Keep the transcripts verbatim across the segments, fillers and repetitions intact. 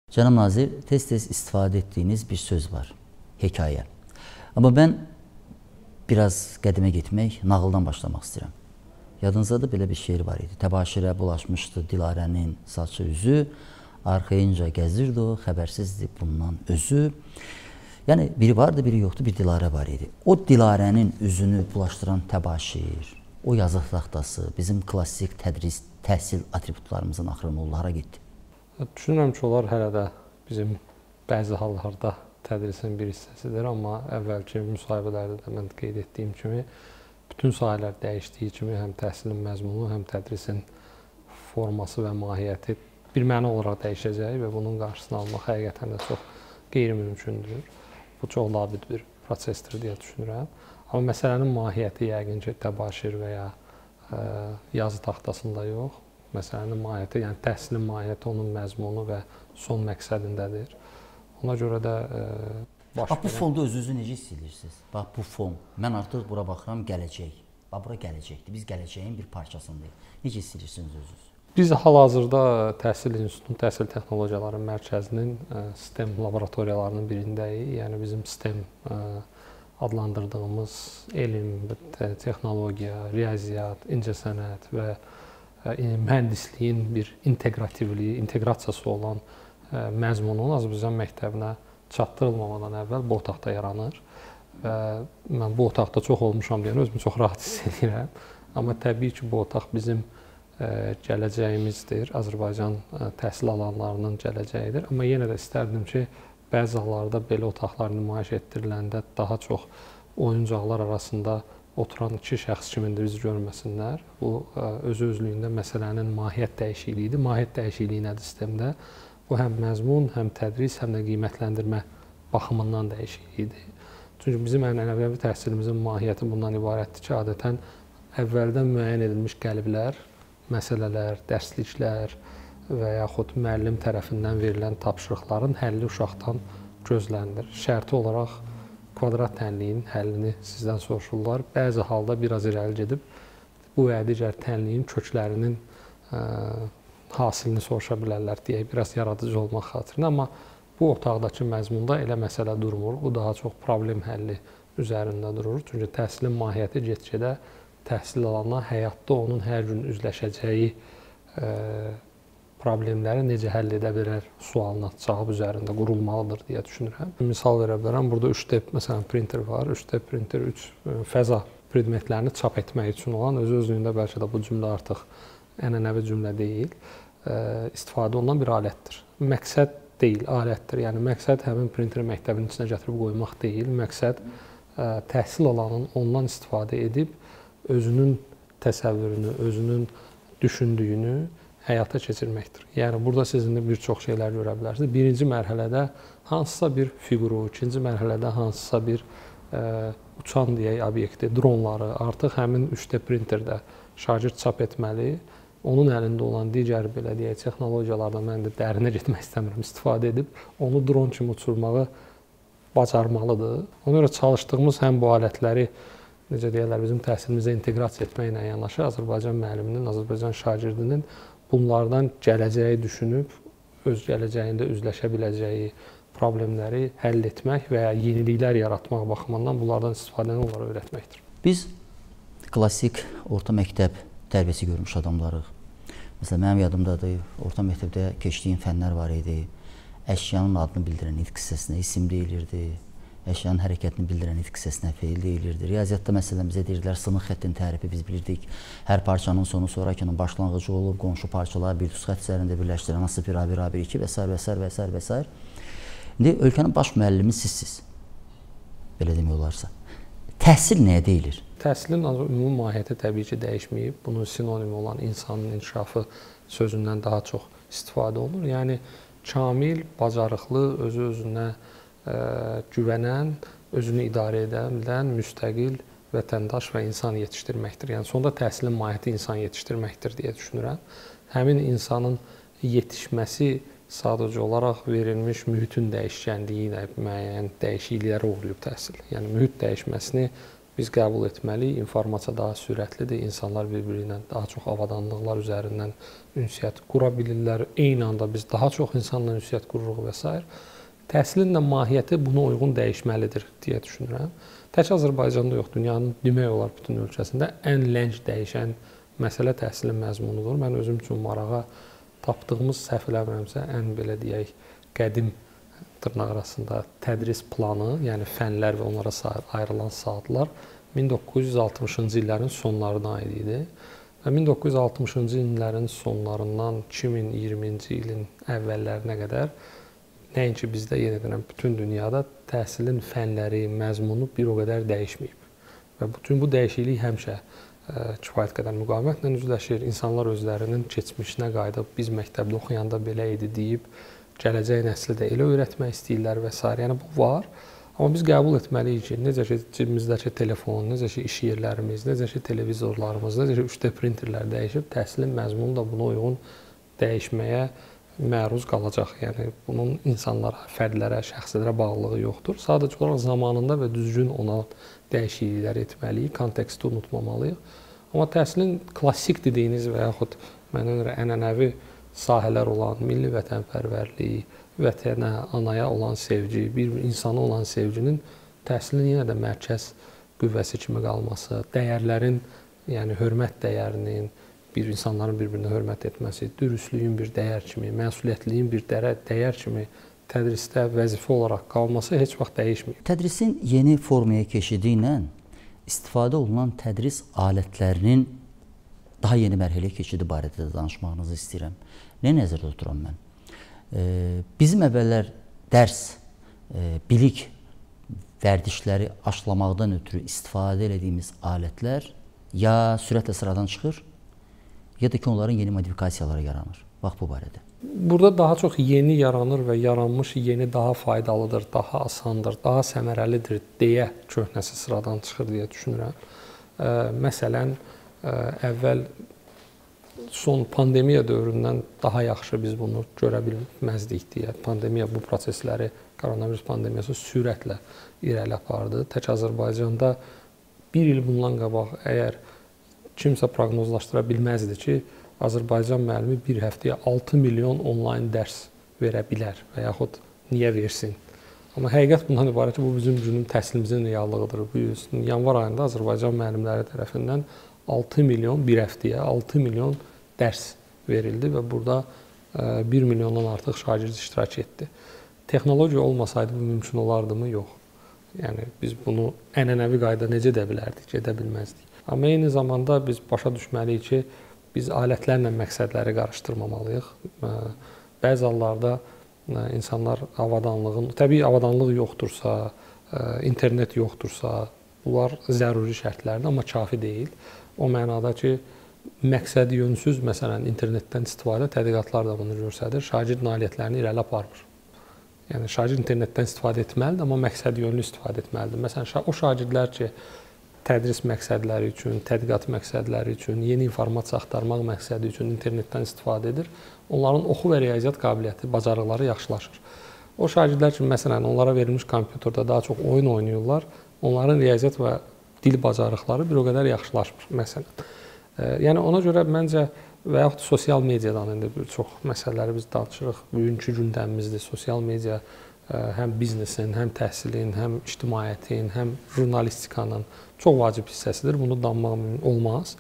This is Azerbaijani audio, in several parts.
Cənab nazir, tez-tez istifadə etdiyiniz bir söz var, hekayə. Amma mən biraz qədimə getmək, nağıldan başlamaq istəyirəm. Yadınızda da belə bir şeir var idi. Təbaşirə bulaşmışdı Dilarənin saçı üzü, arxayınca gəzirdi o, xəbərsizdi bundan özü. Yəni, biri vardı, biri yoxdu, bir Dilarə var idi. O Dilarənin üzünü bulaşdıran təbaşir, o yazı taxtası, bizim klassik tədris, təhsil atributlarımızın axırını onlara getdi. Düşünürəm ki, onlar hələ də bizim bəzi hallarda tədrisin bir hissəsidir, amma əvvəlki müsahibələrdə də mən qeyd etdiyim kimi, bütün sahələr dəyişdiyi kimi həm təhsilin məzmunu, həm tədrisin forması və mahiyyəti bir məna olaraq dəyişəcək və bunun qarşısını almaq həqiqətən də çox qeyri-mümkündür. Bu çox labid bir prosesdir deyə düşünürəm. Amma məsələnin mahiyyəti yəqin ki, təbaşir və ya ə, yazı taxtasında yox. Məsələnin mahiyyəti, yəni təhsilin mahiyyəti onun məzmunu və son məqsədindədir. Ona görə də e, baş Bax, bu fonda özünüzü necə hiss edirsiniz? Bax, bu fon, mən artıq bura baxıram, gələcək. Bax, bura gələcəkdir. Biz gələcəyin bir parçasındayıq. Necə hiss edirsiniz özünüz? Biz hal-hazırda Təhsil İnstitutunun Təhsil Texnologiyaları Mərkəzinin e, STEM laboratoriyalarının birindəyik. Yəni bizim STEM e, adlandırdığımız elm, texnologiya, riyaziyyat, incəsənət və mühəndisliyin bir inteqrativliyi, inteqrasiyası olan ə, məzmunun Azərbaycan məktəbinə çatdırılmamadan əvvəl bu otaqda yaranır. Və mən bu otaqda çox olmuşam deyən özümü çox rahat hiss edirəm. Amma təbii ki, bu otaq bizim ə, gələcəyimizdir. Azərbaycan ə, təhsil alanlarının gələcəyidir. Amma yenə də istərdim ki, bəzi hallarda belə otaqlar nümayiş etdiriləndə daha çox oyuncaqlar arasında oturan iki şəxs kimi də bizi görməsinlər. Bu öz-özlüyündə məsələnin mahiyyət dəyişikliyidir. Mahiyyət dəyişikliyi nədir sistemdə? Bu həm məzmun, həm tədris, həm də qiymətləndirmə baxımından dəyişikliyidir. Çünki bizim ənənəvi təhsilimizin mahiyyəti bundan ibarətdir ki, adətən əvvəldən müəyyən edilmiş qəliblər, məsələlər, dərsliklər və yaxud müəllim tərəfindən verilən tapşırıqların həlli uşaqdan gözlənilir. Şərti olaraq kvadrat tənliyin həllini sizdən soruşurlar. Bəzi halda biraz irəli gedib bu və digər tənliyin köklərinin ə, hasilini soruşa bilərlər deyə biraz yaradıcı olmaq xatirinə. Amma bu otaqdakı məzmunda elə məsələ durmur. Bu daha çox problem həlli üzərində durur. Çünki təhsilin mahiyyəti get-gedə təhsil alana həyatda onun hər gün üzləşəcəyi ə, problemləri necə həll edə bilər sualına cavab üzərində qurulmalıdır deyə düşünürəm. Misal verə bilərəm, burada üç D məsələn printer var. üç D printer üç fəza predmetlərini çap etmək üçün olan öz-özlüyündə bəlkə də bu cümlə artıq ənənəvi cümlə deyil, istifadə olunan bir alətdir. Məqsəd deyil, alətdir. Yəni məqsəd həmin printeri məktəbin içinə gətirib qoymaq deyil. Məqsəd təhsil alanın ondan istifadə edib özünün təsəvvürünü, özünün düşündüyünü həyata keçirməkdir. Yəni burada siz indi bir çox şeylər görə bilərsiniz. Birinci mərhələdə hansısa bir fiquru, ikinci mərhələdə hansısa bir ə, uçan deyək obyekti, dronları artıq həmin üç D printerdə şagird çap etməli. Onun əlində olan digər belə deyək texnologiyalardan mən də dərinə getmək istəmirəm, istifadə edib onu dron kimi uçurmağı bacarmalıdır. Ona görə çalışdığımız həm bu alətləri necə deyirlər bizim təhsilimizə inteqrasiya etməklə yanaşı Azərbaycan müəlliminin, Azərbaycan şagirdinin bunlardan gələcəyi düşünüb, öz gələcəyində üzləşə biləcəyi problemləri həll etmək və ya yeniliklər yaratmaq baxımından bunlardan istifadəni onlara öyrətməkdir. Biz klassik orta məktəb tərbiyəsi görmüş adamlarıq. Məsələn, mənim yadımdadır, orta məktəbdə keçdiyim fənlər var idi. Əşyanın adını bildirən itq hissəsinə isim deyilirdi. Əşyanın hərəkətini bildirən itq hissəsinə feil deyilirdi. Riyaziyyatda məsələn bizə deyirdilər, sınıq xəttin tərifi biz bilirdik. Hər parçanın sonu sonrakının başlanğıcı olub, qonşu parçalar bir düz xətt üzərində birləşdirən A bir, A bir, A bir, iki və s. və s. və s. və s. İndi ölkənin baş müəllimi sizsiz. Belə demək olarsa. Təhsil nəyə deyilir? Təhsilin ümumi mahiyyəti təbii ki dəyişməyib. Bunun sinonimi olan insanın inkişafı sözündən daha çox istifadə olunur. Yəni kamil, bacarıqlı, özü-özünə ə, güvənən, özünü idarə edə bilən, müstəqil vətəndaş və insan yetişdirməkdir. Yəni sonda təhsilin mahiyyəti insan yetişdirməkdir deyə düşünürəm. Həmin insanın yetişməsi sadəcə olaraq verilmiş mühitin dəyişkənliyi ilə müəyyən dəyişikliklərə uğrayıb təhsil. Yəni mühit dəyişməsini biz qəbul etməliyik. İnformasiya daha sürətlidir, insanlar bir-biri ilə daha çox avadanlıqlar üzərindən ünsiyyət qura bilirlər. Eyni anda biz daha çox insanla ünsiyyət qururuq və s. Təhsilin də mahiyyəti buna uyğun dəyişməlidir deyə düşünürəm. Tək Azərbaycanda yox, dünyanın demək olar bütün ölkəsində ən lənc dəyişən məsələ təhsilin məzmunudur. Mən özüm üçün marağa tapdığımız, səhv eləmirəmsə, ən belə deyək, qədim dırnaq arasında tədris planı, yəni fənlər və onlara ayrılan saatlar min doqquz yüz altmışıncı illərin sonlarına aid idi. Və min doqquz yüz altmışıncı illərin sonlarından iki min iyirminci ilin əvvəllərinə qədər nəinki bizdə, yenə deyirəm, bütün dünyada təhsilin fənləri, məzmunu bir o qədər dəyişməyib. Və bütün bu dəyişiklik həmişə kifayət qədər müqavimətlə üzləşir. İnsanlar özlərinin keçmişinə qayıdıb, biz məktəbdə oxuyanda belə idi deyib, gələcək nəsli də elə öyrətmək istəyirlər və s. Yəni bu var. Amma biz qəbul etməliyik ki, necə ki cibimizdəki telefon, necə ki iş yerlərimiz, necə ki televizorlarımız, necə ki üç D printerlər dəyişib, təhsilin məzmunu da buna uyğun dəyişməyə məruz qalacaq. Yəni bunun insanlara, fərdlərə, şəxslərə bağlılığı yoxdur. Sadəcə olaraq zamanında və düzgün ona dəyişikliklər etməliyik, konteksti unutmamalıyıq. Amma təhsilin klassik dediyiniz və yaxud mənə görə ənənəvi sahələr olan milli vətənpərvərlik, vətənə, anaya olan sevgi, bir insana olan sevginin təhsilin yenə də mərkəz qüvvəsi kimi qalması, dəyərlərin, yəni hörmət dəyərinin, bir insanların bir-birinə hörmət etməsi, dürüstlüyün bir dəyər kimi, məsuliyyətliyin bir dəyər kimi tədrisdə vəzifə olaraq qalması heç vaxt dəyişməyib. Tədrisin yeni formaya keçidi ilə istifadə olunan tədris alətlərinin daha yeni mərhələyə keçidi barədə də danışmağınızı istəyirəm. Nə nəzərdə tuturam mən? Bizim əvvəllər dərs, bilik vərdişləri aşılamaqdan ötürü istifadə edədiyimiz alətlər ya sürətlə sıradan çıxır, ya da ki, onların yeni modifikasiyaları yaranır. Bax, bu barədə. Burada daha çox yeni yaranır və yaranmış yeni daha faydalıdır, daha asandır, daha səmərəlidir deyə köhnəsi sıradan çıxır deyə düşünürəm. Məsələn, əvvəl son pandemiya dövründən daha yaxşı biz bunu görə bilməzdik deyə. Pandemiya bu prosesləri, koronavirus pandemiyası sürətlə irəli apardı. Tək Azərbaycanda bir il bundan qabaq əgər kimsə proqnozlaşdıra bilməzdi ki, Azərbaycan müəllimi bir həftəyə altı milyon onlayn dərs verə bilər və yaxud niyə versin. Amma həqiqət bundan ibarət ki, bu bizim günün təhsilimizin reallığıdır. Bu yanvar ayında Azərbaycan müəllimləri tərəfindən altı milyon bir həftəyə altı milyon dərs verildi və burada bir milyondan artıq şagird iştirak etdi. Texnologiya olmasaydı bu mümkün olardımı? Yox. Yəni biz bunu ənənəvi qayda necə edə bilərdik, edə bilməzdik. Amma eyni zamanda biz başa düşməliyik ki, biz alətlərlə məqsədləri qarışdırmamalıyıq. Bəzi hallarda insanlar avadanlığın, təbii avadanlıq yoxdursa, internet yoxdursa, bunlar zəruri şərtlərdir, amma kafi deyil. O mənada ki, məqsədi yönsüz, məsələn, internetdən istifadə, tədqiqatlar da bunu göstərir, şagird nailiyyətlərini irəli aparmır. Yəni, şagird internetdən istifadə etməlidir, amma məqsədi yönlü istifadə etməlidir. Məsələn, o şagirdlər ki, tədris məqsədləri üçün, tədqiqat məqsədləri üçün, yeni informasiya axtarmaq məqsədi üçün internetdən istifadə edir, onların oxu və riyaziyyat qabiliyyəti, bacarıqları yaxşılaşır. O şagirdlər üçün, məsələn, onlara verilmiş kompüterdə daha çox oyun oynayırlar, onların riyaziyyat və dil bacarıqları bir o qədər yaxşılaşmır, məsələn. Yəni, ona görə məncə və yaxud sosial mediadan indi bir çox məsələləri biz danışırıq, bugünkü gündəmimizdir, sosial media həm biznesin, həm təhsilin, həm ictimaiyyətin, həm jurnalistikanın çox vacib hissəsidir. Bunu danmaq olmaz.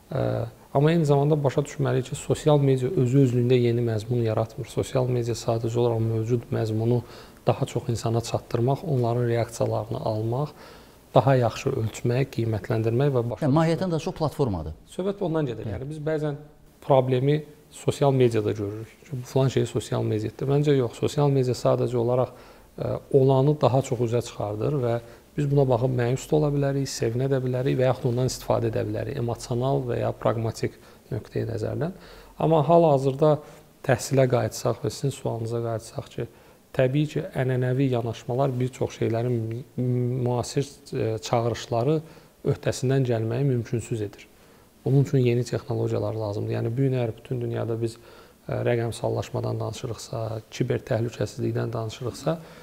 Amma eyni zamanda başa düşməliyik ki, sosial media özü-özlüyündə yeni məzmun yaratmır. Sosial media sadəcə olaraq mövcud məzmunu daha çox insana çatdırmaq, onların reaksiyalarını almaq, daha yaxşı ölçmək, qiymətləndirmək və başa düşmək. Mahiyyətən daha çox platformadır. Söhbət ondan gedir. Yəni biz bəzən problemi sosial mediada görürük. Falan şey sosial mediadır. Məncə yox, sosial media sadəcə olaraq olanı daha çox üzə çıxardır və biz buna baxıb məyus da ola bilərik, sevinə də bilərik və yaxud ondan istifadə edə bilərik, emosional və ya praqmatik nöqteyi nəzərdən. Amma hal-hazırda təhsilə qayıtsaq və sizin sualınıza qayıtsaq ki, təbii ki, ənənəvi yanaşmalar bir çox şeylərin müasir çağırışları öhdəsindən gəlməyi mümkünsüz edir. Bunun üçün yeni texnologiyalar lazımdır. Yəni, bu gün əgər bütün dünyada biz rəqəmsallaşmadan danışırıqsa, kiber təhlükəsizlikdən danışırıqsa,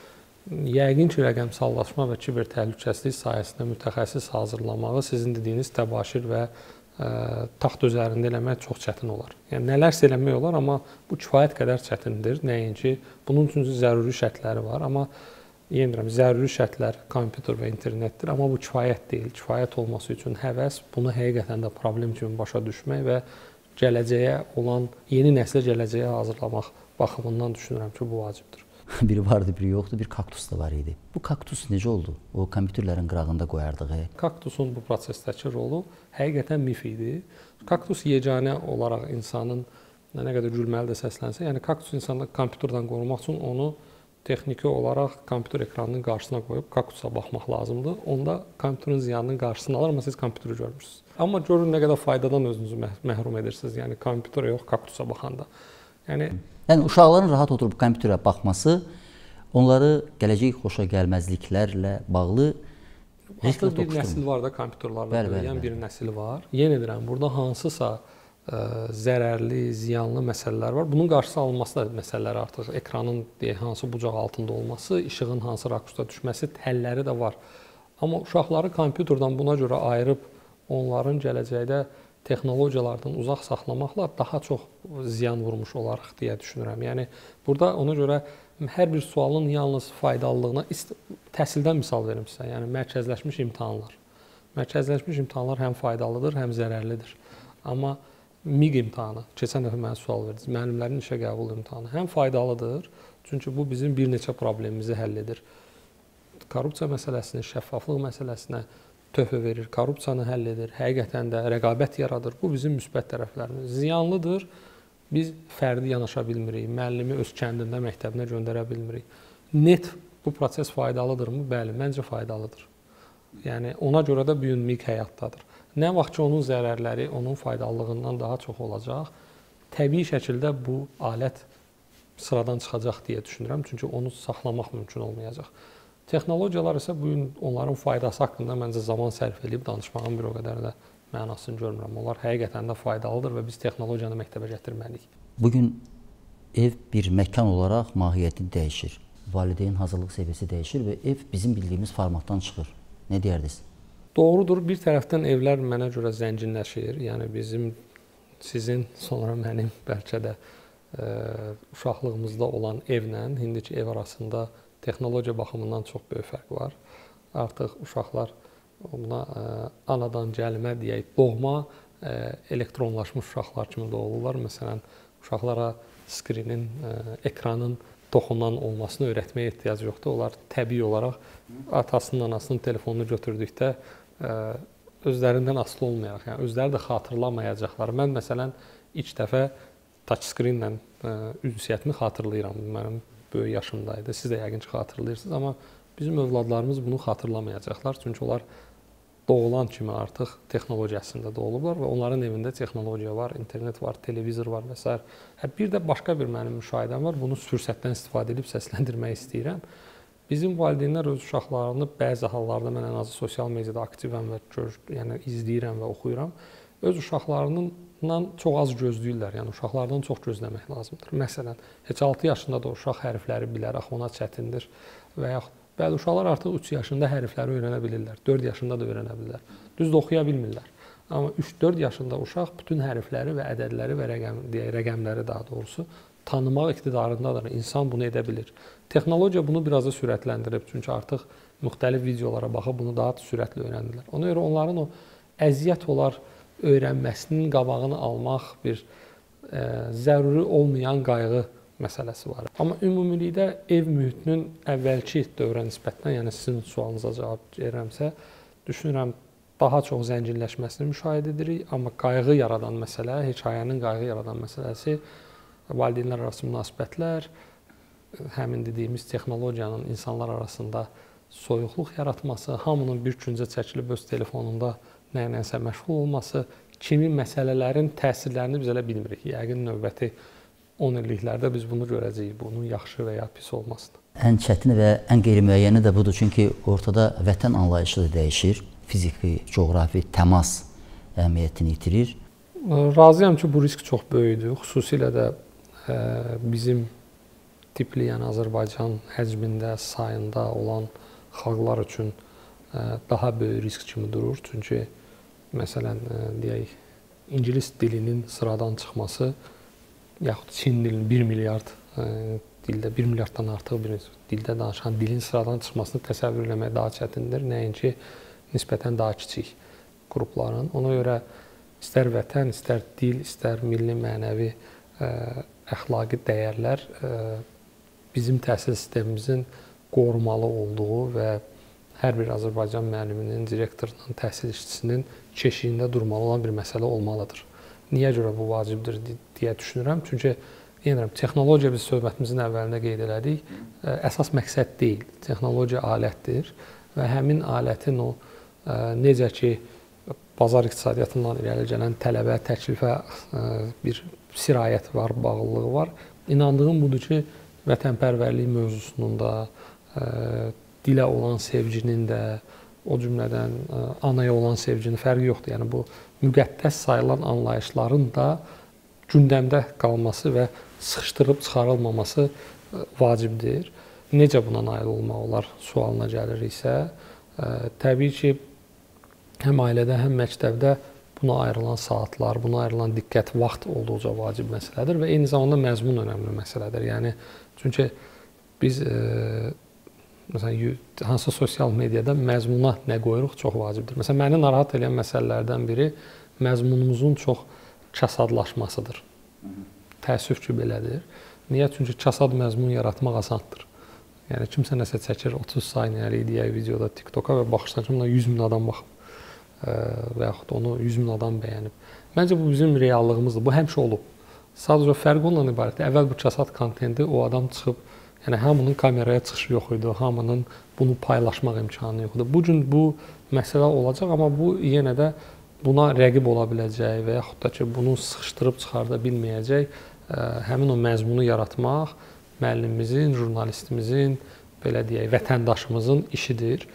yəqin ki, rəqəmsallaşma və kiber təhlükəsizlik sahəsində mütəxəssis hazırlamağı sizin dediyiniz təbaşir və ə, taxt üzərində eləmək çox çətin olar. Yəni nələrsə eləmək olar, amma bu kifayət qədər çətindir. Nəinki bunun üçün zəruri şərtləri var, amma yenə deyirəm, zəruri şərtlər kompüter və internetdir, amma bu kifayət deyil. Kifayət olması üçün həvəs, bunu həqiqətən də problem kimi başa düşmək və gələcəyə olan, yeni nəslə gələcəyə hazırlamaq baxımından düşünürəm ki, bu vacibdir. Biri vardı, biri yoxdu, bir kaktus da var idi. Bu kaktus necə oldu? O kompüterlərin qırağında qoyardığı. Kaktusun bu prosesdəki rolu həqiqətən mif idi. Kaktus yeganə olaraq insanın nə qədər gülməli də səslənsə, yəni kaktus insanı kompüterdən qorumaq üçün onu texniki olaraq kompüter ekranının qarşısına qoyub kaktusa baxmaq lazımdır. Onda kompüterin ziyanının qarşısını alır, amma siz kompüteri görmürsünüz. Amma görün nə qədər faydadan özünüzü məhrum edirsiniz, yəni kompüterə yox, kaktusa baxanda. Yəni, yəni uşaqların rahat oturub kompüterə baxması onları gələcək xoşagəlməzliklərlə bağlı risklə toqquşdurmur. Bir nəsil var da kompüterlərdə böyüyən bir nəsil var. Yenə deyirəm, burada hansısa ə, zərərli, ziyanlı məsələlər var. Bunun qarşısı alınması da məsələlər artıq ekranın deyək, hansı bucaq altında olması, işığın hansı rakursda düşməsi, həlləri də var. Amma uşaqları kompüterdən buna görə ayırıb onların gələcəkdə texnologiyalardan uzaq saxlamaqla daha çox ziyan vurmuş olaraq deyə düşünürəm. Yəni burada ona görə hər bir sualın yalnız faydalılığına təhsildən misal verim sizə. Yəni mərkəzləşmiş imtahanlar. Mərkəzləşmiş imtahanlar həm faydalıdır, həm zərərlidir. Amma MİQ imtahanı, keçən dəfə mənə sual verdiniz, müəllimlərin işə qəbul imtahanı həm faydalıdır, çünki bu bizim bir neçə problemimizi həll edir. Korrupsiya məsələsini, şəffaflıq məsələsinə töhfə verir, korrupsiyanı həll edir, həqiqətən də rəqabət yaradır. Bu bizim müsbət tərəflərimiz. Ziyanlıdır, biz fərdi yanaşa bilmirik, müəllimi öz kəndində, məktəbinə göndərə bilmirik. Net bu proses faydalıdırmı? Bəli, məncə faydalıdır. Yəni ona görə də bu gün MİQ həyatdadır. Nə vaxt ki, onun zərərləri onun faydalılığından daha çox olacaq, təbii şəkildə bu alət sıradan çıxacaq deyə düşünürəm, çünki onu saxlamaq mümkün olmayacaq. Texnologiyalar isə bu gün onların faydası haqqında məncə zaman sərf edib danışmağın bir o qədər də mənasını görmürəm. Onlar həqiqətən də faydalıdır və biz texnologiyanı məktəbə gətirməliyik. Bugün ev bir məkan olaraq mahiyyəti dəyişir. Valideyn hazırlıq səviyyəsi dəyişir və ev bizim bildiyimiz formatdan çıxır. Nə deyərdiniz? Doğrudur. Bir tərəfdən evlər mənə görə zənginləşir. Yəni bizim, sizin, sonra mənim bəlkə də ə, uşaqlığımızda olan evlə indiki ev arasında texnologiya baxımından çox böyük fərq var. Artıq uşaqlar buna ə, anadan gəlmə deyək, doğma ə, elektronlaşmış uşaqlar kimi doğulurlar. Məsələn, uşaqlara skrinin, ə, ekranın toxunan olmasını öyrətməyə ehtiyac yoxdur. Onlar təbii olaraq atasının, anasının telefonunu götürdükdə ə, özlərindən asılı olmayaraq, yəni özləri də xatırlamayacaqlar. Mən məsələn ilk dəfə touch screenlə ünsiyyətimi xatırlayıram. Mənim böyük yaşımdaydı. Siz də yəqin ki, xatırlayırsınız, amma bizim övladlarımız bunu xatırlamayacaqlar. Çünki onlar doğulan kimi artıq texnologiyasında doğulublar və onların evində texnologiya var, internet var, televizor var və s. Bir də başqa bir mənim müşahidəm var. Bunu fürsətdən istifadə edib səsləndirmək istəyirəm. Bizim valideynlər öz uşaqlarını bəzi hallarda, mən ən azı sosial mediada aktivəm və gör, yəni izləyirəm və oxuyuram. Öz uşaqlarından çox az gözləyirlər. Yəni uşaqlardan çox gözləmək lazımdır. Məsələn, heç altı yaşında da uşaq hərfləri bilər, axı ona çətindir və yaxud bəzi uşaqlar artıq üç yaşında hərfləri öyrənə bilirlər, dörd yaşında da öyrənə bilirlər. Düz də oxuya bilmirlər. Amma üç dörd yaşında uşaq bütün hərfləri və ədədləri və rəqəm, deyək, rəqəmləri daha doğrusu tanımaq iqtidarındadır. İnsan bunu edə bilir. Texnologiya bunu biraz da sürətləndirib, çünki artıq müxtəlif videolara baxıb bunu daha sürətli öyrənirlər. Ona görə onların o əziyyət olar öyrənməsinin qabağını almaq bir e, zəruri olmayan qayğı məsələsi var. Amma ümumilikdə ev mühitinin əvvəlki dövrə nisbətən, yəni sizin sualınıza cavab verirəmsə, düşünürəm daha çox zənginləşməsini müşahidə edirik. Amma qayğı yaradan məsələ, hekayənin qayğı yaradan məsələsi valideynlər arası münasibətlər, həmin dediyimiz texnologiyanın insanlar arasında soyuqluq yaratması, hamının bir küncə çəkilib öz telefonunda nə-nəyəsə məşğul olması kimi məsələlərin təsirlərini biz elə bilmirik. Yəqin növbəti on illiklərdə biz bunu görəcəyik, bunun yaxşı və ya pis olmasını. Ən çətini və ən qeyri-müəyyəni də budur, çünki ortada vətən anlayışı da dəyişir, fiziki, coğrafi təmas əhəmiyyətini itirir. Razıyam ki, bu risk çox böyükdür, xüsusilə də ə, bizim tipli, yəni Azərbaycan həcmində, sayında olan xalqlar üçün daha böyük risk kimi durur. Çünki məsələn, deyək, ingilis dilinin sıradan çıxması, yaxud Çin dilinin bir milyard dildə, bir milyarddan artıq bir dildə danışan dilin sıradan çıxmasını təsəvvür eləmək daha çətindir. Nəinki nisbətən daha kiçik qrupların. Ona görə istər vətən, istər dil, istər milli, mənəvi, əxlaqi dəyərlər bizim təhsil sistemimizin qorumalı olduğu və hər bir Azərbaycan müəlliminin, direktorunun, təhsil işçisinin keşiyində durmalı olan bir məsələ olmalıdır. Niyə görə bu vacibdir deyə düşünürəm? Çünki deyirəm, texnologiya biz söhbətimizin əvvəlində qeyd elədik, əsas məqsəd deyil. Texnologiya alətdir və həmin alətin o necə ki bazar iqtisadiyyatından irəli gələn tələbə, təklifə bir sirayət var, bağlılığı var. İnandığım budur ki, vətənpərvərlik mövzusunun da, dilə olan sevginin də, o cümlədən anaya olan sevginin fərqi yoxdur. Yəni bu müqəddəs sayılan anlayışların da gündəmdə qalması və sıxışdırıb çıxarılmaması vacibdir. Necə buna nail olmaq olar sualına gəliriksə, təbii ki, həm ailədə, həm məktəbdə buna ayrılan saatlar, buna ayrılan diqqət, vaxt olduqca vacib məsələdir və eyni zamanda məzmun önəmli məsələdir. Yəni, çünki biz məsələn, hansı sosial mediada məzmuna nə qoyuruq çox vacibdir. Məsələn, məni narahat edən məsələlərdən biri məzmunumuzun çox kasadlaşmasıdır. Təəssüf ki, belədir. Niyə? Çünki kasad məzmun yaratmaq asandır. Yəni, kimsə nəsə çəkir otuz saniyəlik deyək videoda TikToka və baxırsan ki, buna yüz min adam baxıb və yaxud onu yüz min adam bəyənib. Məncə, bu bizim reallığımızdır. Bu həmişə olub. Sadəcə fərqi ondan ibarətdir. Əvvəl bu kasad kontenti o adam çıxıb, yəni hamının kameraya çıxışı yox idi, hamının bunu paylaşmaq imkanı yox idi. Bu gün bu məsələ olacaq, amma bu yenə də buna rəqib ola biləcək və yaxud da ki, bunu sıxışdırıb çıxarda bilməyəcək həmin o məzmunu yaratmaq müəllimimizin, jurnalistimizin, belə deyək, vətəndaşımızın işidir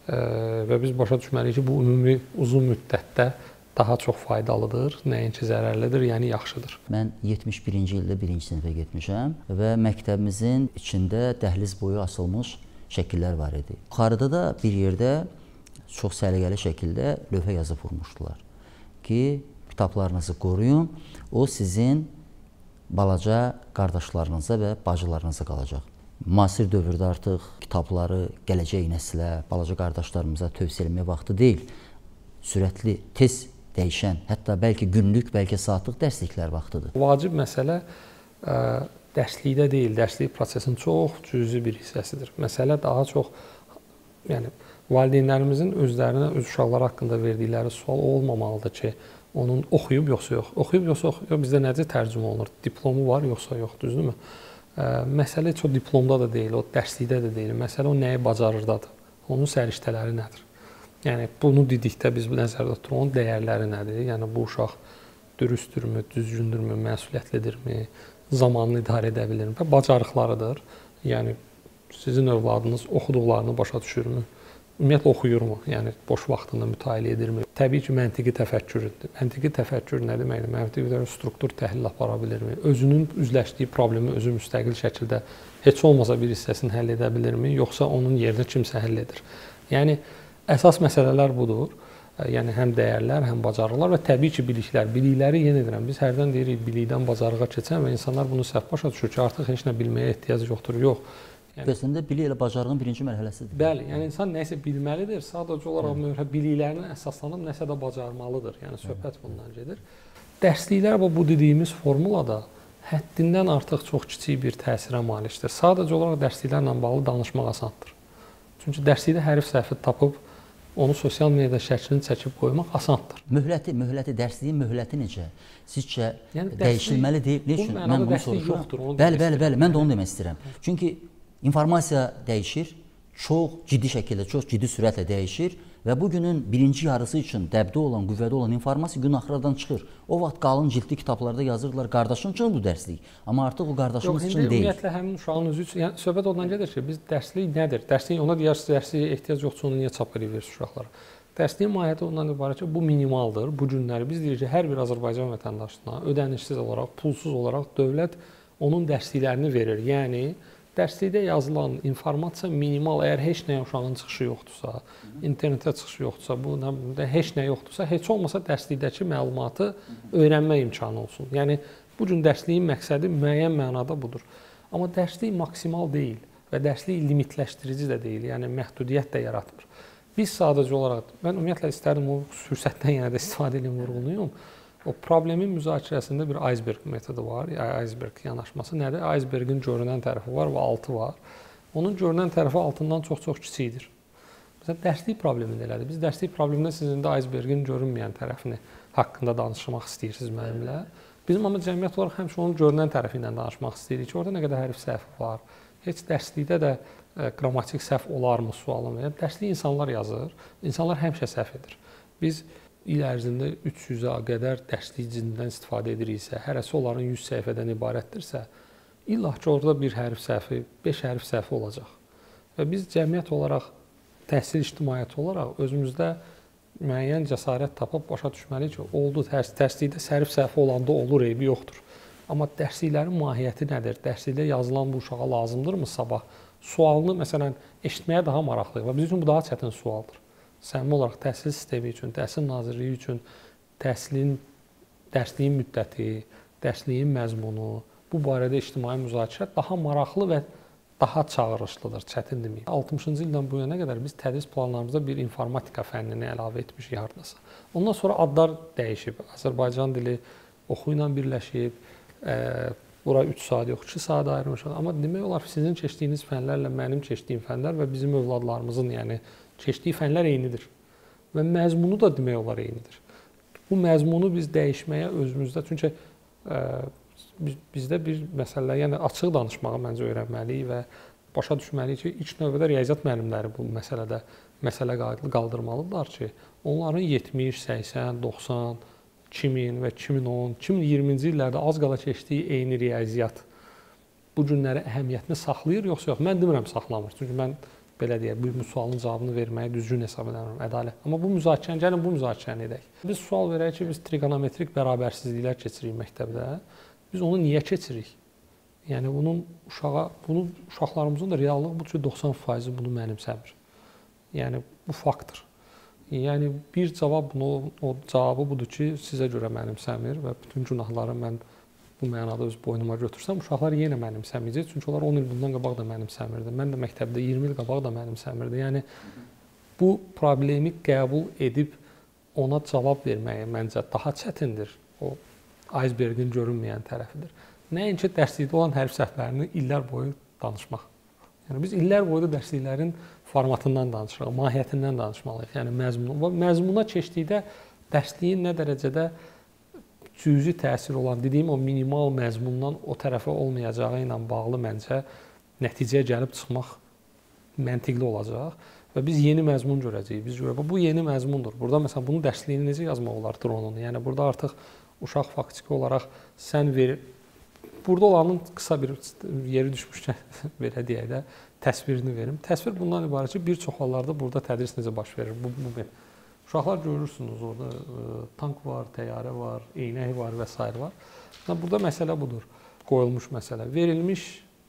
və biz başa düşməliyik ki, bu ümumi uzun müddətdə daha çox faydalıdır, nəinki zərərlidir, yəni yaxşıdır. Mən yetmiş birinci ildə birinci sinifə getmişəm və məktəbimizin içində dəhliz boyu asılmış şəkillər var idi. Yuxarıda da bir yerdə çox səliqəli şəkildə lövhə yazıb vurmuşdular ki, kitablarınızı qoruyun, o sizin balaca qardaşlarınıza və bacılarınıza qalacaq. Müasir dövrdə artıq kitabları gələcək nəslə, balaca qardaşlarımıza tövsiyə etmək vaxtı deyil. Sürətli, tez dəyişən, hətta bəlkə günlük, bəlkə saatlıq dərsliklər vaxtıdır. Vacib məsələ ə, dərslikdə deyil, dərslik prosesinin çox cüzi bir hissəsidir. Məsələ daha çox, yəni valideynlərimizin özlərinə, öz uşaqları haqqında verdikləri sual olmamalıdır ki, onun oxuyub yoxsa yox. Oxuyub yoxsa yox, yox bizdə necə tərcümə olunur? Diplomu var yoxsa yox, düzdürmü? Ə, məsələ çox diplomda da deyil, o dərslikdə də deyil. Məsələ o nəyi bacarırdadır, onun səriştələri nədir? Yəni, bunu dedikdə biz nəzərdə tuturuq, onun dəyərləri nədir? Yəni, bu uşaq dürüstdürmü, düzgündürmü, məsuliyyətlidirmi, zamanını idarə edə bilirmi və bacarıqlarıdır. Yəni, sizin övladınız oxuduqlarını başa düşürmü? Ümumiyyətlə, oxuyurmu? Yəni, boş vaxtında mütaliə edirmi? Təbii ki, məntiqi təfəkkürdür. Məntiqi təfəkkür nə deməkdir? Məntiqi struktur təhlil apara bilirmi? Özünün üzləşdiyi problemi özü müstəqil şəkildə heç olmasa bir hissəsini həll edə bilirmi? Yoxsa onun yerinə kimsə həll edir? Yəni, əsas məsələlər budur. Yəni, həm dəyərlər, həm bacarıqlar və təbii ki, biliklər. Bilikləri yenə edirəm. Biz hərdən deyirik, bilikdən bacarığa keçən və insanlar bunu səhv başa düşür ki, artıq heç nə bilməyə ehtiyac yoxdur. Yox. Yəni, əslində, bilik elə bacarığın birinci mərhələsidir. Bəli, yəni insan nəsə bilməlidir. Sadəcə olaraq biliklərinə əsaslanıb nəsə də bacarmalıdır. Yəni, söhbət bundan gedir. Dərsliklər bu dediyimiz formulada həddindən artıq çox kiçik bir təsirə malikdir. Sadəcə olaraq dərsliklərlə bağlı danışmaq asandır. Çünki dərslikdə hərf səhvi tapıb, onu sosial mediada şəklini çəkib qoymaq asandır. Möhləti, möhləti, dərsliyin möhləti necə? Sizcə yəni, dəyişilməli deyil. Ne üçün? Mən bunu soruşuram. Bəli, bəli, bəli, mən də onu demək istəyirəm. Çünki informasiya dəyişir, çox ciddi şəkildə, çox ciddi sürətlə dəyişir və bugünün birinci yarısı üçün dəbdə olan, qüvvədə olan informasiya gün axıradan çıxır. O vaxt qalın cildli kitablarda yazırdılar, qardaşın üçün bu dərslik. Amma artıq o qardaşımız üçün deyil. Ümumiyyətlə, həmin uşağın özü üçün, yəni söhbət ondan gedir ki, biz dərslik nədir? Dərslik, ona deyirsiniz, dərsliyə ehtiyac yoxsa onu niyə çap edirsiniz uşaqlara? Dərsliyin mahiyyəti ondan ibarət ki, bu minimaldır. Bu günləri biz deyirik ki, hər bir Azərbaycan vətəndaşına ödənişsiz olaraq, pulsuz olaraq dövlət onun dərsliklərini verir. Yəni dərslikdə yazılan informasiya minimal, əgər heç nəyə uşağın çıxışı yoxdursa, internetə çıxışı yoxdursa, bu heç nə yoxdursa, heç olmasa dərslikdəki məlumatı öyrənmə imkanı olsun. Yəni bu gün dərsliyin məqsədi müəyyən mənada budur. Amma dərslik maksimal deyil və dərslik limitləşdirici də deyil, yəni məhdudiyyət də yaratmır. Biz sadəcə olaraq, mən ümumiyyətlə istərdim o fürsətdən yenə də istifadə edin, vurğulayım. O problemin müzakirəsində bir iceberg metodu var, iceberg yanaşması nədir? Icebergin görünən tərəfi var və altı var. Onun görünən tərəfi altından çox-çox kiçikdir. Məsələn, dərslik problemi də elədir. Biz dərslik problemində sizin də icebergin görünməyən tərəfini haqqında danışmaq istəyirsiniz mənimlə. Bizim amma cəmiyyət olaraq həmişə onun görünən tərəfi ilə danışmaq istəyirik ki, orada nə qədər hərf səhvi var. Heç dərslikdə də qrammatik səhv olarmı sualım? Yəni, dərslik insanlar yazır, insanlar həmişə səhv edir. Biz il ərzində üç yüzə qədər dərslik cinindən istifadə ediriksə, hərəsi onların yüz səhifədən ibarətdirsə, illa ki, orada bir hərf səhvi, beş hərf səhvi olacaq. Və biz cəmiyyət olaraq, təhsil ictimaiyyəti olaraq özümüzdə müəyyən cəsarət tapıb başa düşməliyik ki, oldu, dərslikdə hərf səhvi olanda olur, eybi yoxdur. Amma dərsliklərin mahiyyəti nədir? Dərslikdə yazılan bu uşağa lazımdırmı sabah? Sualını, məsələn, eşitməyə daha maraqlıyıq və bizim üçün bu daha çətin sualdır. Səmimi olaraq təhsil sistemi üçün, təhsil nazirliyi üçün təhsilin, dərsliyin müddəti, dərsliyin məzmunu, bu barədə ictimai müzakirə daha maraqlı və daha çağırışlıdır, çətin deməyim. altmışıncı ildən bu yana qədər biz tədris planlarımızda bir informatika fənnini əlavə etmişik hardasa. Ondan sonra adlar dəyişib. Azərbaycan dili oxu ilə birləşib, bura üç saat yox, iki saat ayrılmışıq. Amma demək olar ki, sizin keçdiyiniz fənlərlə mənim keçdiyim fənlər və bizim övladlarımızın, yəni keçdiyi fənlər eynidir. Və məzmunu da demək olar eynidir. Bu məzmunu biz dəyişməyə özümüzdə, çünki ə, bizdə bir məsələ, yəni açıq danışmağı məncə öyrənməliyik və başa düşməliyik ki, ilk növbədə riyaziyyat müəllimləri bu məsələdə məsələ qaldırmalıdırlar ki, onların yetmiş, səksən, doxsan, iki min və iki min on, iki min iyirminci illərdə az qala keçdiyi eyni riyaziyyat bu günləri əhəmiyyətini saxlayır, yoxsa yox? Mən demirəm saxlamır. Çünki mən belə deyək, bu sualın cavabını verməyi düzgün hesab edirəm, ədalət. Amma bu müzakirəni, gəlin bu müzakirəni edək. Biz sual verək ki, biz trigonometrik bərabərsizliklər keçirik məktəbdə. Biz onu niyə keçirik? Yəni bunun uşağa, bunun uşaqlarımızın da reallıq budur ki, doxsan faizi bunu mənimsəmir. Yəni bu faktdır. Yəni bir cavab bunu, o cavabı budur ki, sizə görə mənimsəmir və bütün günahları mən bu mənada öz boynuma götürsəm, uşaqlar yenə mənimsəməyəcək. Çünki onlar on il bundan qabaq da mənimsəmirdi. Mən də məktəbdə iyirmi il qabaq da mənimsəmirdi. Yəni bu problemi qəbul edib ona cavab verməyə məncə daha çətindir. O icebergin görünməyən tərəfidir. Nəinki dərslikdə olan hərf səhvlərini illər boyu danışmaq. Yəni biz illər boyu da dərsliklərin formatından danışırıq, mahiyyətindən danışmalıyıq. Yəni məzmun, məzmuna keçdikdə dərsliyin nə dərəcədə cüzi təsir olan, dediyim o minimal məzmundan o tərəfə olmayacağı ilə bağlı məncə nəticəyə gəlib çıxmaq məntiqli olacaq və biz yeni məzmun görəcəyik. Biz görəcəyik. Bu yeni məzmundur. Burada məsələn bunun dərsliyini necə yazmaq olar dronunu? Yəni burada artıq uşaq faktiki olaraq sən ver. Burada olanın qısa bir yeri düşmüşkən belə deyək də təsvirini verim. Təsvir bundan ibarət ki, bir çox hallarda burada tədris necə baş verir? Bu, bu uşaqlar görürsünüz orada e, tank var, təyyarə var, eynək var və s. var. Burada məsələ budur. Qoyulmuş məsələ. Verilmiş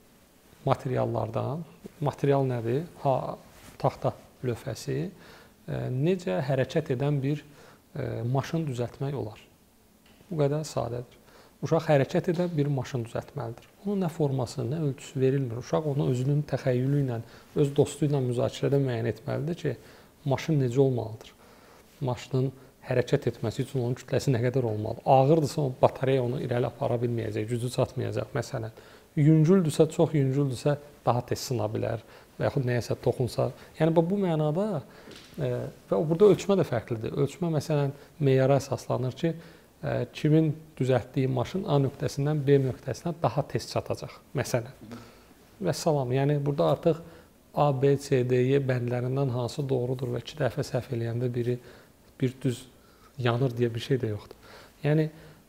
materiallardan, material nədir? Ha, taxta lövhəsi, e, necə hərəkət edən bir e, maşın düzəltmək olar? Bu qədər sadədir. Uşaq hərəkət edən bir maşın düzəltməlidir. Onun nə forması, nə ölçüsü verilmir. Uşaq onu özünün təxəyyülü ilə, öz dostu ilə müzakirədə müəyyən etməlidir ki, maşın necə olmalıdır? Maşının hərəkət etməsi üçün onun kütləsi nə qədər olmalı? Ağırdırsa, o batareya onu irəli apara bilməyəcək, gücü çatmayacaq məsələn. Yüngüldürsə, çox yüngüldürsə daha tez sına bilər və yaxud nəyəsə toxunsa. Yəni bu mənada e, və burada ölçmə də fərqlidir. Ölçmə məsələn meyara əsaslanır ki, kimin düzəltdiyi maşın A nöqtəsindən B nöqtəsinə daha tez çatacaq, məsələn. Və salam, yəni burada artıq A, B, C, D, E bəndlərindən hansı doğrudur və iki dəfə səhv eləyəndə biri bir düz yanır deyə bir şey də yoxdur. Yəni,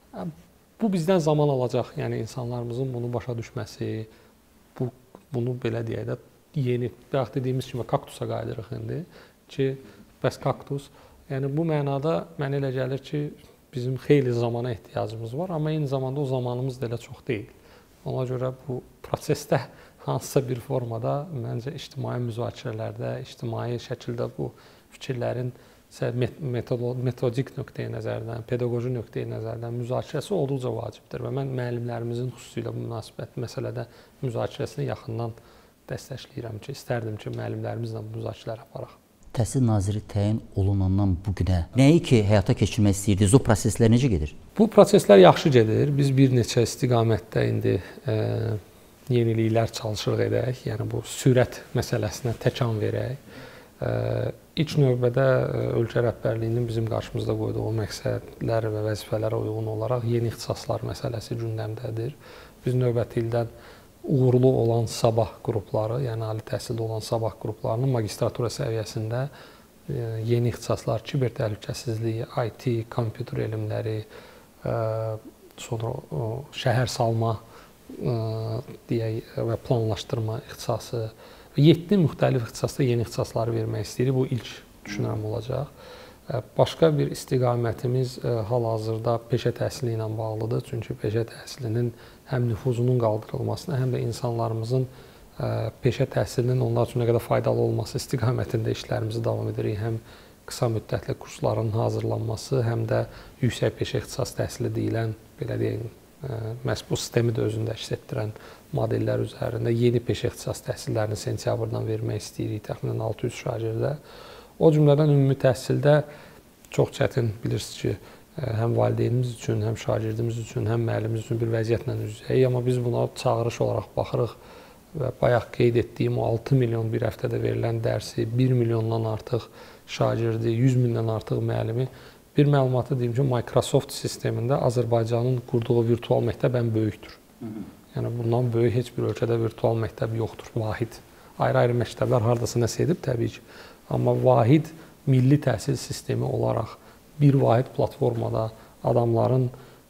bu bizdən zaman alacaq, yəni insanlarımızın bunu başa düşməsi, bu, bunu belə deyək də yeni, bayaq dediyimiz kimi kaktusa qayıdırıq indi ki, bəs kaktus, yəni bu mənada mənə elə gəlir ki, bizim xeyli zamana ehtiyacımız var, amma eyni zamanda o zamanımız da elə çox deyil. Ona görə bu prosesdə hansısa bir formada məncə ictimai müzakirələrdə, ictimai şəkildə bu fikirlərin metodik nöqteyi nəzərdən, pedaqoji nöqteyi nəzərdən müzakirəsi olduqca vacibdir və mən müəllimlərimizin xüsusilə bu münasibət məsələdə müzakirəsini yaxından dəstəkləyirəm ki, istərdim ki, müəllimlərimizlə bu müzakirələr aparaq. Təhsil naziri təyin olunandan bu günə nəyi ki, həyata keçirmək istəyirdiniz? O proseslər necə gedir? Bu proseslər yaxşı gedir. Biz bir neçə istiqamətdə indi e, yeniliklər çalışırıq edək. Yəni bu sürət məsələsinə təkan verək. İlk növbədə ölkə rəhbərliyinin bizim qarşımızda qoyduğu məqsədlər və vəzifələrə uyğun olaraq yeni ixtisaslar məsələsi gündəmdədir. Biz növbəti ildən uğurlu olan sabah qrupları, yəni ali təhsildə olan sabah qruplarının magistratura səviyyəsində yeni ixtisaslar, kiber təhlükəsizliyi, I T, kompüter elmləri, sonra şəhər salma deyək və planlaşdırma ixtisası, yeddi müxtəlif ixtisasda yeni ixtisasları vermək istəyirik. Bu ilk düşünürəm olacaq. Başqa bir istiqamətimiz hal-hazırda peşə təhsili ilə bağlıdır. Çünki peşə təhsilinin həm nüfuzunun qaldırılmasına, həm də insanlarımızın peşə təhsilinin onlar üçün nə qədər faydalı olması istiqamətində işlərimizi davam edirik. Həm qısa müddətli kursların hazırlanması, həm də yüksək peşə ixtisas təhsili deyilən, belə deyək, məhz bu sistemi də özündə əks etdirən modellər üzərində yeni peşə ixtisas təhsillərini sentyabrdan vermək istəyirik, təxminən altı yüz şagirdə. O cümlədən ümumi təhsildə çox çətin, bilirsiniz ki, həm valideynimiz üçün, həm şagirdimiz üçün, həm müəllimimiz üçün bir vəziyyətlə üz-üzəyik. Amma biz buna çağırış olaraq baxırıq və bayaq qeyd etdiyim o altı milyon bir həftədə verilən dərsi, bir milyondan artıq şagirdi, yüz mindən artıq müəllimi. Bir məlumatı deyim ki, Microsoft sistemində Azərbaycanın qurduğu virtual məktəb ən böyükdür. Yəni, bundan böyük heç bir ölkədə virtual məktəb yoxdur, vahid. Ayrı-ayrı məktəblər haradasa nəsə edib təbii ki. Amma vahid milli təhsil sistemi olaraq bir vahid platformada adamların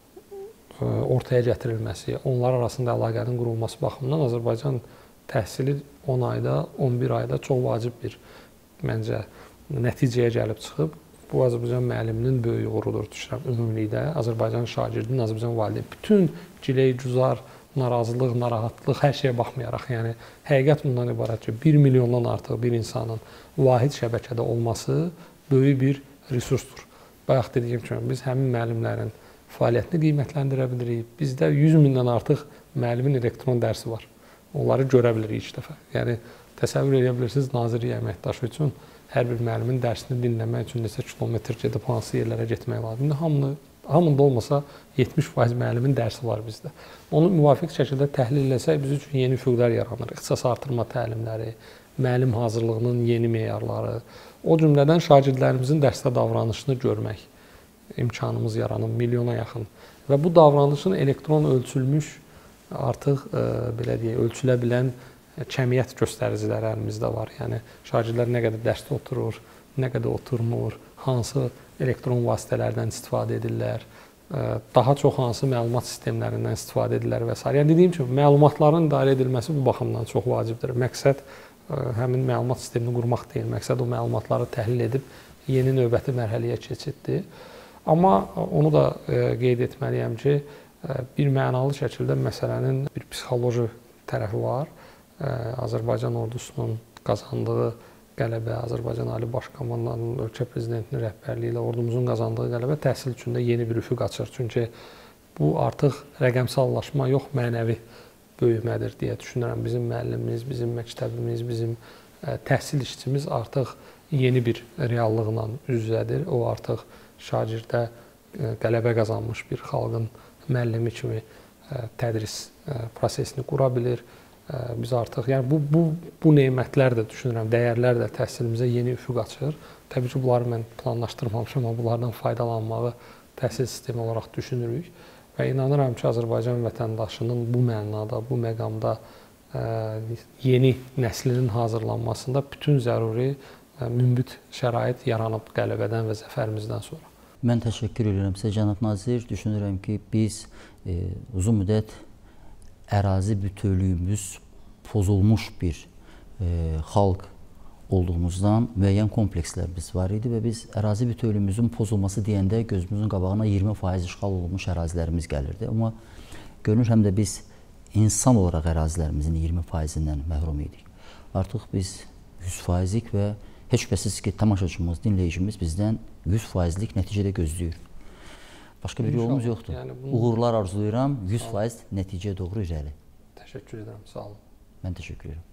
ortaya gətirilməsi, onlar arasında əlaqənin qurulması baxımından Azərbaycan təhsili on ayda, on bir ayda çox vacib bir, məncə, nəticəyə gəlib çıxıb. Bu, Azərbaycan müəlliminin böyük uğurudur, düşünürəm, ümumilikdə. Azərbaycan şagirdinin, Azərbaycan valideynin, bütün giley, cüzar, narazılıq, narahatlıq, hər şeyə baxmayaraq, yəni həqiqət bundan ibarət ki, bir milyondan artıq bir insanın vahid şəbəkədə olması böyük bir resursdur. Bayaq dediyim kimi, biz həmin müəllimlərin fəaliyyətini qiymətləndirə bilirik. Bizdə yüz mindən artıq müəllimin elektron dərsi var. Onları görə bilirik ilk dəfə. Yəni, təsəvvür edə bilirsiniz, nazirlik əməkdaşı üçün hər bir müəllimin dərsini dinləmək üçün neçə kilometr gedib hansı yerlərə getmək lazımdır. Hamını, hamında olmasa yetmiş faiz müəllimin dərsi var bizdə. Onu müvafiq şəkildə təhlil etsək, biz üçün yeni üfüqlər yaranır. İxtisas artırma təlimləri, müəllim hazırlığının yeni meyarları, o cümlədən şagirdlərimizin dərsdə davranışını görmək imkanımız yaranır, milyona yaxın. Və bu davranışın elektron ölçülmüş, artıq e, belə deyək, ölçülə bilən kəmiyyət göstəriciləri əlimizdə var. Yəni, şagirdlər nə qədər dərsdə oturur, nə qədər oturmur, hansı elektron vasitələrdən istifadə edirlər, daha çox hansı məlumat sistemlərindən istifadə edirlər və s. Yəni, dediyim kimi, məlumatların idarə edilməsi bu baxımdan çox vacibdir. Məqsəd həmin məlumat sistemini qurmaq deyil, məqsəd o məlumatları təhlil edib yeni növbəti mərhələyə keçiddir. Amma onu da qeyd etməliyəm ki, bir mənalı şəkildə məsələnin bir psixoloji tərəfi var. Azərbaycan ordusunun qazandığı qələbə, Azərbaycan Ali Baş Komandanının, ölkə prezidentinin rəhbərliyi ilə ordumuzun qazandığı qələbə təhsil üçün də yeni bir üfüq açır. Çünki bu artıq rəqəmsallaşma yox, mənəvi böyümədir deyə düşünürəm. Bizim müəllimimiz, bizim məktəbimiz, bizim təhsil işçimiz artıq yeni bir reallıqla üz-üzədir. O artıq şagirdə qələbə qazanmış bir xalqın müəllimi kimi tədris prosesini qura bilir. Biz artıq, yəni bu, bu, bu neymətlər də düşünürəm, dəyərlər də təhsilimizə yeni üfüq açır. Təbii ki, bunları mən planlaşdırmamışam, amma bunlardan faydalanmağı təhsil sistemi olaraq düşünürük. Və inanıram ki, Azərbaycan vətəndaşının bu mənada, bu məqamda yeni nəslinin hazırlanmasında bütün zəruri münbit şərait yaranıb qələbədən və zəfərimizdən sonra. Mən təşəkkür edirəm sizə, cənab nazir. Düşünürəm ki, biz e, uzun müddət ərazi bütövlüyümüz pozulmuş bir e, xalq olduğumuzdan müəyyən komplekslərimiz var idi və biz ərazi bütövlüyümüzün pozulması deyəndə gözümüzün qabağına iyirmi faiz işğal olunmuş ərazilərimiz gəlirdi. Amma görünür həm də biz insan olaraq ərazilərimizin iyirmi faizindən məhrum idik. Artıq biz yüz faizlik və heç şübhəsiz ki, tamaşaçımız, dinləyicimiz bizdən yüz faizlik nəticədə gözləyir. Başqa bir yolumuz yoxdur. Yəni bunu... Uğurlar arzulayıram, yüz faiz nəticəyə doğru irəli. Təşəkkür edirəm, sağ olun. Mən təşəkkür edirəm.